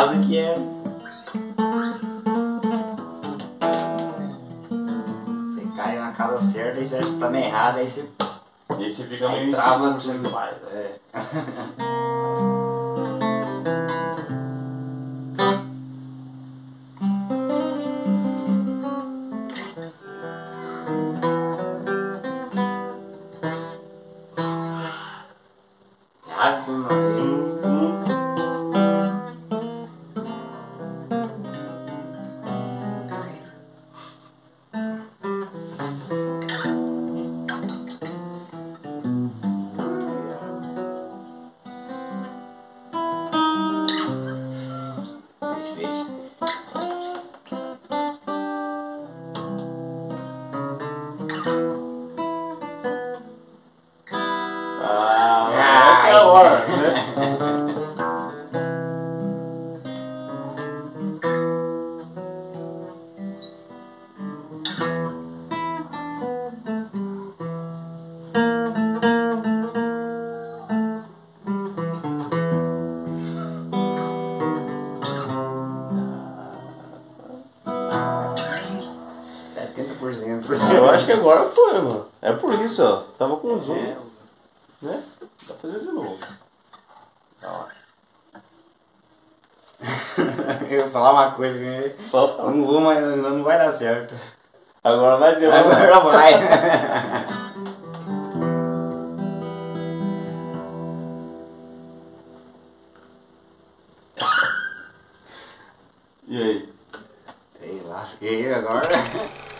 casa que é... Você cai na casa certa, aí você acha que tá na errada, aí você... E aí você fica Aí meio trava inseguro, tudo. você faz. É. Ave Maria. Deixa. Essa é a hora, né? Eu acho que agora foi, mano. É por isso, ó. Tava com zoom. É. Né? Dá pra fazer de novo. Ó. Eu ia falar uma coisa que Pode falar. não vou, mas não vai dar certo. Agora vai ser. Agora vai. E aí? Sei lá, fiquei agora.